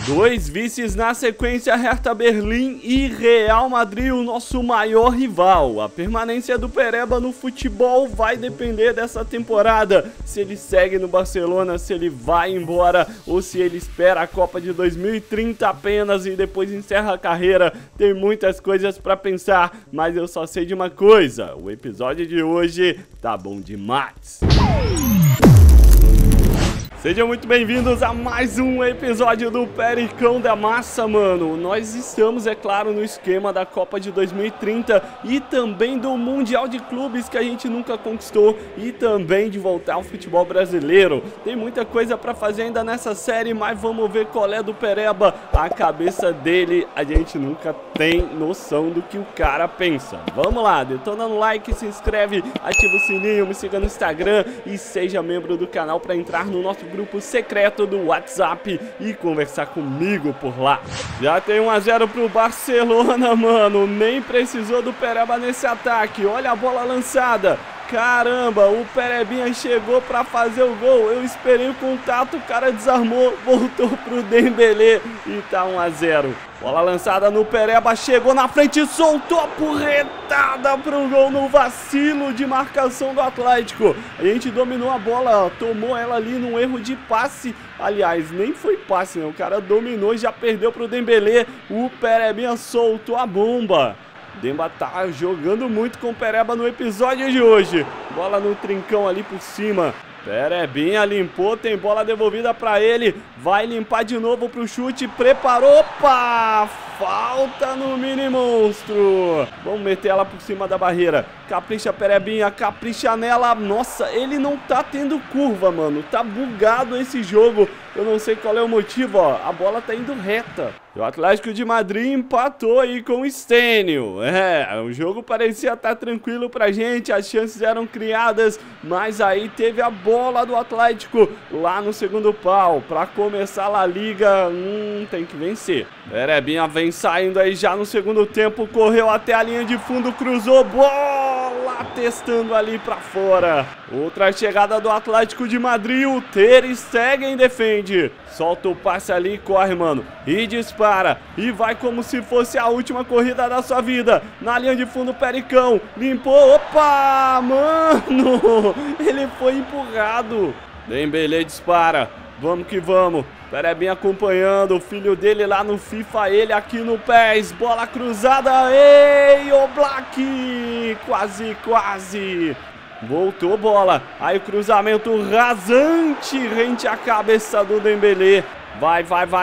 Dois vices na sequência, Hertha Berlim e Real Madrid, o nosso maior rival. A permanência do Pereba no futebol vai depender dessa temporada. Se ele segue no Barcelona, se ele vai embora ou se ele espera a Copa de 2030 apenas e depois encerra a carreira. Tem muitas coisas pra pensar, mas eu só sei de uma coisa: o episódio de hoje tá bom demais. Sejam muito bem-vindos a mais um episódio do Pericão da Massa, mano. Nós estamos, é claro, no esquema da Copa de 2030 e também do Mundial de Clubes que a gente nunca conquistou e também de voltar ao futebol brasileiro. Tem muita coisa pra fazer ainda nessa série, mas vamos ver qual é do Pereba. A cabeça dele, a gente nunca tem noção do que o cara pensa. Vamos lá, detona no like, se inscreve, ativa o sininho, me siga no Instagram e seja membro do canal pra entrar no nosso grupo secreto do WhatsApp e conversar comigo por lá. Já tem 1 a 0 pro Barcelona, mano. Nem precisou do Pereba nesse ataque. Olha a bola lançada. Caramba, o Perebinha chegou pra fazer o gol. Eu esperei o contato, o cara desarmou, voltou pro Dembélé e tá 1 a 0. Bola lançada no Pereba, chegou na frente, soltou a porretada pro gol no vacilo de marcação do Atlético. A gente dominou a bola, tomou ela ali num erro de passe. Aliás, nem foi passe, né? O cara dominou e já perdeu pro Dembélé. O Perebinha soltou a bomba. Demba tá jogando muito com o Pereba no episódio de hoje. Bola no trincão ali por cima. Perebinha limpou, tem bola devolvida pra ele. Vai limpar de novo pro chute, preparou. Opa! Falta no mini monstro. Vamos meter ela por cima da barreira. Capricha, Perebinha, capricha nela. Nossa, ele não tá tendo curva, mano. Tá bugado esse jogo. Eu não sei qual é o motivo, ó. A bola tá indo reta. O Atlético de Madrid empatou aí com o Stênio. O jogo parecia estar tranquilo pra gente. As chances eram criadas, mas aí teve a bola do Atlético lá no segundo pau. Pra começar a La Liga, tem que vencer. Perebinha vem saindo aí já no segundo tempo. Correu até a linha de fundo, cruzou, bola testando ali pra fora. Outra chegada do Atlético de Madrid. O Ter Stegen defende. Solta o passe ali e corre, mano. E dispara. E vai como se fosse a última corrida da sua vida. Na linha de fundo, Pericão. Limpou. Opa, mano. Ele foi empurrado. Dembélé dispara. Vamos que vamos. Perebinha acompanhando o filho dele lá no FIFA, ele aqui no PES. Bola cruzada. Ei, Oblak. Quase, quase. Voltou bola. Aí o cruzamento rasante rente à cabeça do Dembélé. Vai,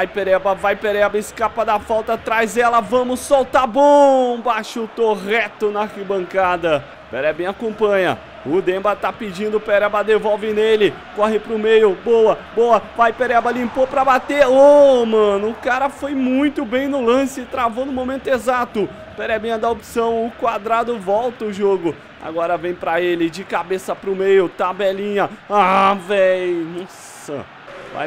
Pereba, escapa da falta, traz ela, vamos soltar, bomba, chutou reto na arquibancada. Perebinha acompanha, o Demba tá pedindo, Pereba devolve nele, corre pro meio, boa, vai Pereba, limpou pra bater, mano, o cara foi muito bem no lance, travou no momento exato. Perebinha dá opção, o quadrado volta o jogo. Agora vem pra ele, de cabeça pro meio, tabelinha, véi, nossa. Vai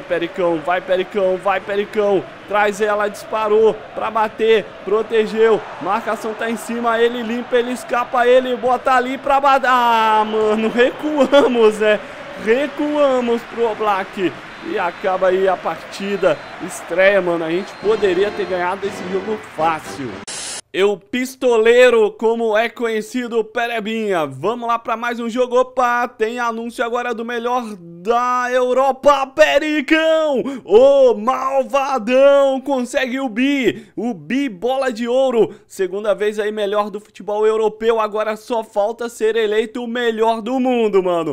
Pericão, traz ela, disparou pra bater, protegeu, marcação tá em cima, ele limpa, ele escapa, ele bota ali pra bater, mano, recuamos, né, recuamos pro Oblak e acaba aí a partida, estreia, mano, a gente poderia ter ganhado esse jogo fácil. O pistoleiro, como é conhecido, Perebinha. Vamos lá para mais um jogo. Opa, tem anúncio agora do melhor da Europa, Pericão. O malvadão consegue o bi, bola de ouro. Segunda vez aí melhor do futebol europeu. Agora só falta ser eleito o melhor do mundo, mano.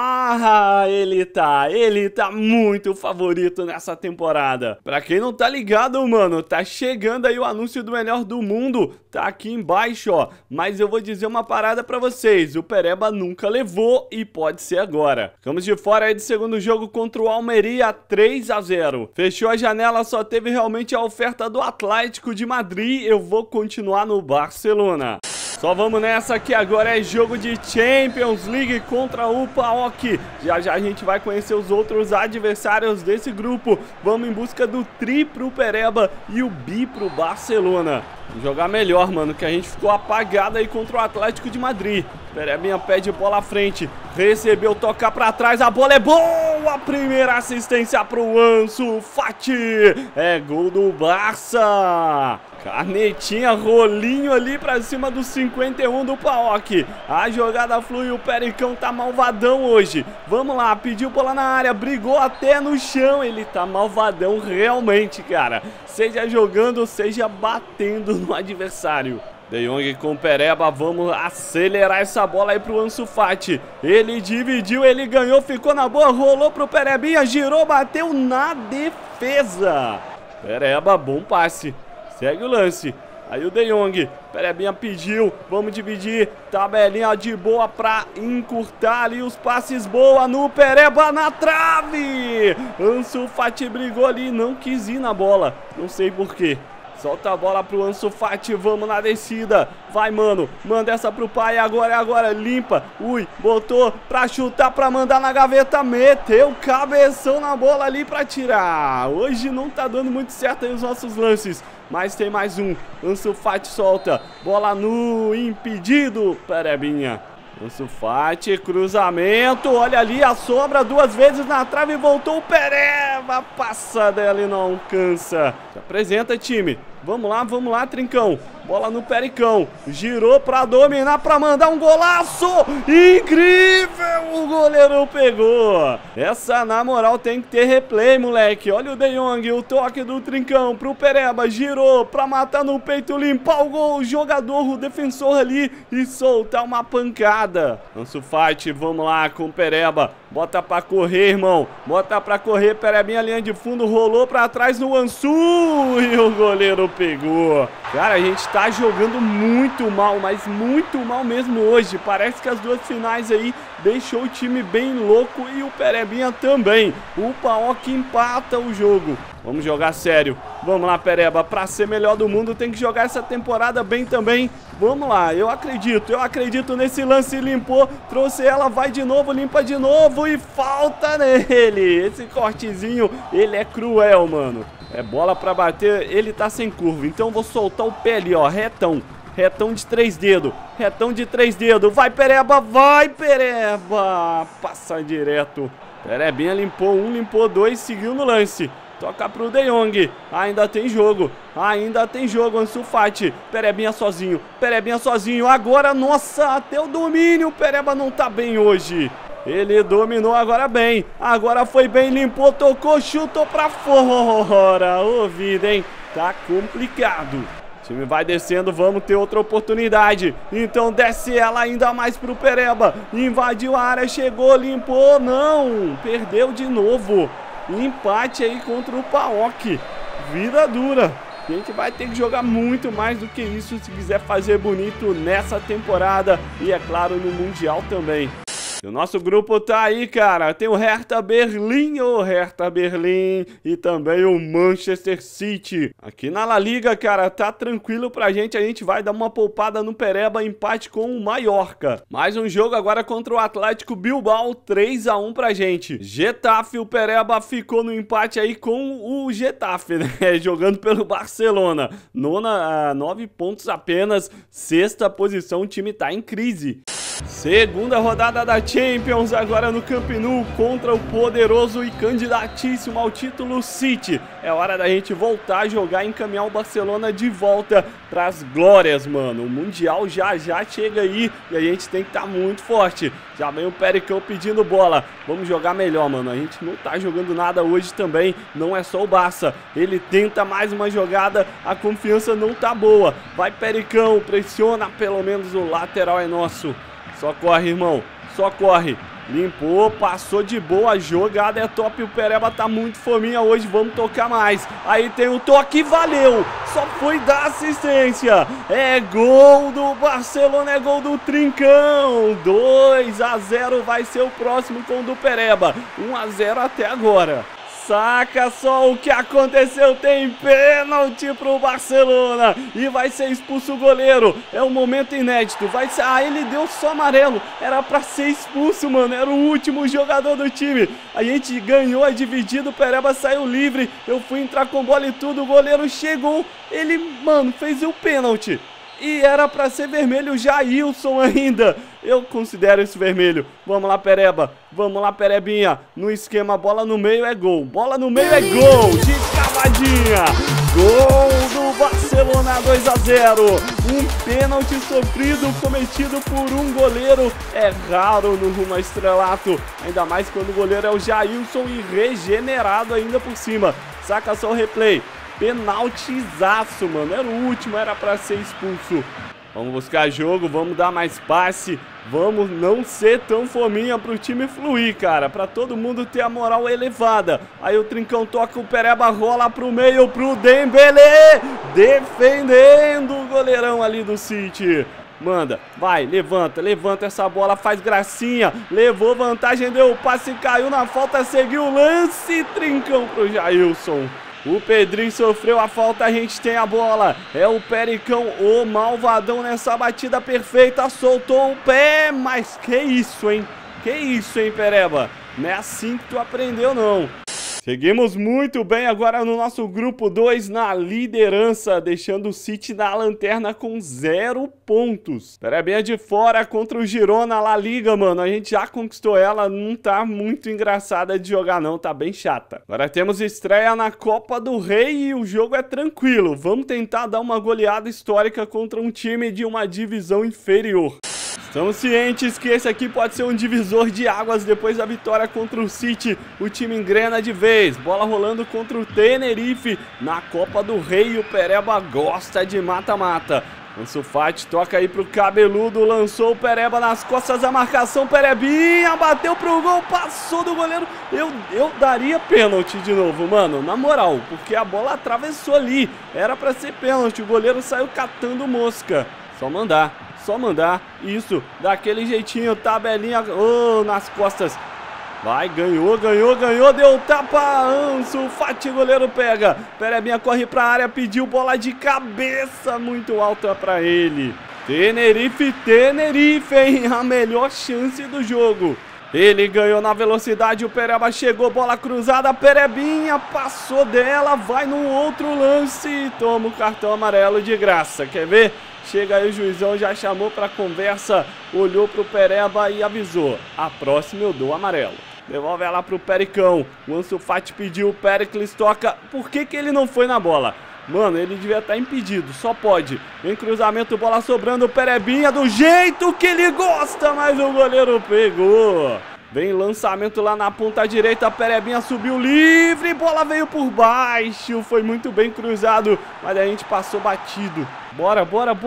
Ele tá muito favorito nessa temporada. Pra quem não tá ligado, mano, tá chegando aí o anúncio do melhor do mundo. Tá aqui embaixo, ó. Mas eu vou dizer uma parada pra vocês. O Pereba nunca levou e pode ser agora. Ficamos de fora aí do segundo jogo contra o Almeria, 3 a 0. Fechou a janela, só teve realmente a oferta do Atlético de Madrid. Eu vou continuar no Barcelona. Só vamos nessa que agora é jogo de Champions League contra o PAOK. Já a gente vai conhecer os outros adversários desse grupo. Vamos em busca do tri pro Pereba e o bi pro Barcelona. Vamos jogar melhor, mano, que a gente ficou apagado aí contra o Atlético de Madrid. Perebinha pede bola à frente, recebeu, tocar pra trás, a bola é boa, primeira assistência pro Ansu Fati, é gol do Barça. Canetinha, rolinho ali pra cima do 51 do PAOK. A jogada flui, o Pericão tá malvadão hoje. Vamos lá, pediu bola na área, brigou até no chão. Ele tá malvadão realmente, cara. Seja jogando, seja batendo no adversário. De Jong com Pereba, vamos acelerar essa bola aí pro Ansu Fati. Ele dividiu, ele ganhou, ficou na boa, rolou pro Perebinha, girou, bateu na defesa. Pereba, bom passe. Segue o lance. Aí o De Jong, Perebinha pediu, vamos dividir, tabelinha de boa pra encurtar ali os passes, boa no Pereba na trave. Ansu Fati brigou ali, não quis ir na bola, não sei porquê. Solta a bola pro Ansu Fati, vamos na descida. Vai, mano, manda essa pro pai, agora, limpa. Ui, botou pra chutar, pra mandar na gaveta, meteu cabeção na bola ali pra tirar. Hoje não tá dando muito certo aí os nossos lances, mas tem mais um. Ansu Fati solta, bola no impedido, Perebinha. Ansu Fati, cruzamento, olha ali a sobra, duas vezes na trave, voltou o Pereba, passa dela e não alcança. Se apresenta, time. Vamos lá, Trincão. Bola no Pericão. Girou pra dominar, pra mandar um golaço. Incrível! O goleiro pegou. Essa, na moral, tem que ter replay, moleque. Olha o De Jong, o toque do Trincão pro Pereba. Girou pra matar no peito, limpar o gol. O jogador, o defensor ali e soltar uma pancada. Ansu Fati, vamos lá com o Pereba. Bota pra correr, irmão. Bota pra correr, Perebinha, linha de fundo, rolou pra trás no Ansu. E o goleiro pegou. Cara, a gente tá jogando muito mal, mas muito mal mesmo hoje. Parece que as duas finais aí deixou o time bem louco e o Perebinha também. O PAOK empata o jogo. Vamos jogar sério. Vamos lá, Pereba. Pra ser melhor do mundo tem que jogar essa temporada bem também. Vamos lá, eu acredito nesse lance. Limpou, trouxe ela, vai de novo, limpa de novo e falta nele. Esse cortezinho, ele é cruel, mano. É bola pra bater, ele tá sem curva, então vou soltar o pé ali, ó, retão de 3 dedos, vai Pereba, passa direto. Perebinha limpou um, limpou dois, seguiu no lance. Toca pro De Jong, ainda tem jogo, Ansu Fati, Perebinha sozinho, agora, nossa, até o domínio, o Pereba não tá bem hoje. Ele dominou agora bem, agora foi bem, limpou, tocou, chutou pra fora. Ô vida, hein? Tá complicado. O time vai descendo, vamos ter outra oportunidade. Então desce ela ainda mais pro Pereba. Invadiu a área, chegou, limpou, não, perdeu de novo. Empate aí contra o PAOK. Vida dura. A gente vai ter que jogar muito mais do que isso se quiser fazer bonito nessa temporada e, é claro, no Mundial também. E o nosso grupo tá aí, cara. Tem o Hertha Berlim, e também o Manchester City. Aqui na La Liga, cara, tá tranquilo pra gente. A gente vai dar uma poupada no Pereba, empate com o Mallorca. Mais um jogo agora contra o Atlético Bilbao, 3-1 pra gente. Getafe, o Pereba ficou no empate aí com o Getafe, né? Jogando pelo Barcelona. 9 pontos apenas, 6ª posição, o time tá em crise. Segunda rodada da Champions, agora no Camp Nou, contra o poderoso e candidatíssimo ao título City. É hora da gente voltar a jogar e encaminhar o Barcelona de volta pras glórias, mano. O Mundial já chega aí e a gente tem que estar muito forte. Já vem o Pericão pedindo bola. Vamos jogar melhor, mano. A gente não tá jogando nada hoje também, não é só o Barça. Ele tenta mais uma jogada, a confiança não tá boa. Vai Pericão, pressiona, pelo menos o lateral é nosso. Só corre, irmão, só corre. Limpou, passou de boa, a jogada é top. O Pereba tá muito fominha hoje, vamos tocar mais. Aí tem o toque, valeu. Só foi dar assistência. É gol do Barcelona, é gol do Trincão. 2-0 vai ser o próximo com o do Pereba. 1-0 até agora. Saca só o que aconteceu, tem pênalti pro Barcelona e vai ser expulso o goleiro. É um momento inédito, vai ser... Ah, ele deu só amarelo, era pra ser expulso, mano, era o último jogador do time. A gente ganhou a dividida, o Pereba saiu livre, eu fui entrar com bola e tudo, o goleiro chegou, ele, mano, fez o pênalti. E era pra ser vermelho o Jailson ainda. Eu considero isso vermelho. Vamos lá, Pereba. Vamos lá, Perebinha. No esquema, bola no meio é gol. Bola no meio é gol. De cavadinha. Gol do Barcelona, 2 a 0. Um pênalti sofrido, cometido por um goleiro. É raro no rumo ao estrelato. Ainda mais quando o goleiro é o Jailson e regenerado ainda por cima. Saca só o replay. Penaltizaço, mano. Era o último, era pra ser expulso. Vamos buscar jogo, vamos dar mais passe. Vamos não ser tão fominha pro time fluir, cara. Pra todo mundo ter a moral elevada. Aí o Trincão toca, o Pereba rola pro meio, pro Dembélé. Defendendo o goleirão ali do City. Manda, vai, levanta, levanta essa bola, faz gracinha. Levou vantagem, deu o passe, caiu na falta, seguiu o lance. Trincão pro Jailson. O Pedrinho sofreu a falta, a gente tem a bola. É o Pericão, o malvadão nessa batida perfeita. Soltou o pé, mas que isso, hein? Que isso, hein, Pereba? Não é assim que tu aprendeu, não. Seguimos muito bem agora no nosso grupo 2 na liderança, deixando o City na lanterna com 0 pontos. Perebinha de fora contra o Girona La Liga, mano. A gente já conquistou ela, não tá muito engraçada de jogar não, tá bem chata. Agora temos estreia na Copa do Rei e o jogo é tranquilo. Vamos tentar dar uma goleada histórica contra um time de uma divisão inferior. Estamos cientes que esse aqui pode ser um divisor de águas depois da vitória contra o City. O time engrena de vez. Bola rolando contra o Tenerife na Copa do Rei. O Pereba gosta de mata-mata. Ansu Fati toca aí pro cabeludo. Lançou o Pereba nas costas da marcação. Perebinha bateu pro gol. Passou do goleiro. Eu daria pênalti de novo, mano. Na moral. Porque a bola atravessou ali. Era pra ser pênalti. O goleiro saiu catando mosca. Só mandar. Só mandar, isso, daquele jeitinho, tabelinha, nas costas. Vai, ganhou, deu tapa, Ansu Fati, goleiro pega. Perebinha corre pra área, pediu bola de cabeça, muito alta pra ele. Tenerife, hein, a melhor chance do jogo. Ele ganhou na velocidade, o Pereba chegou, bola cruzada, Perebinha passou dela, vai no outro lance e toma o cartão amarelo de graça, quer ver? Chega aí o juizão, já chamou pra conversa, olhou pro Pereba e avisou. A próxima eu dou amarelo. Devolve ela pro Pericão. O Ansu Fati pediu, o Pericles toca. Por que ele não foi na bola? Mano, ele devia estar impedido, só pode. Vem cruzamento, bola sobrando, o Perebinha do jeito que ele gosta, mas o goleiro pegou. Vem lançamento lá na ponta direita, Perebinha subiu livre, bola veio por baixo, foi muito bem cruzado, mas a gente passou batido. Bora,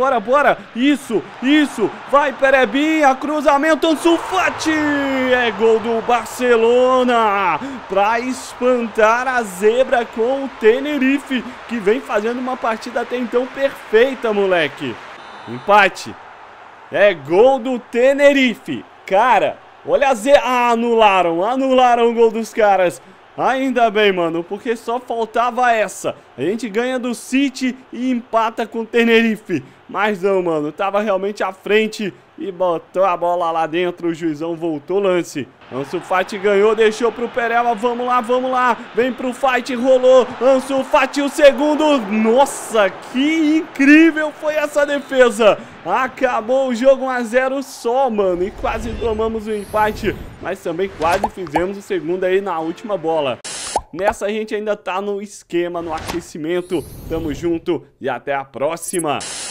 isso, vai Perebinha, cruzamento, Ansu Fati, é gol do Barcelona, pra espantar a zebra com o Tenerife, que vem fazendo uma partida até então perfeita, moleque. Empate, é gol do Tenerife, cara. Olha a zebra, anularam o gol dos caras. Ainda bem, mano, porque só faltava essa. A gente ganha do City e empata com o Tenerife. Mas não, mano, tava realmente à frente e botou a bola lá dentro. O juizão voltou o lance. Ansu Fati ganhou, deixou pro Pereba. Vamos lá. Vem pro fight, rolou. Ansu Fati o segundo. Nossa, que incrível foi essa defesa. Acabou o jogo 1 a 0 só, mano. E quase tomamos o empate. Mas também quase fizemos o segundo aí na última bola. Nessa a gente ainda tá no esquema, no aquecimento. Tamo junto e até a próxima.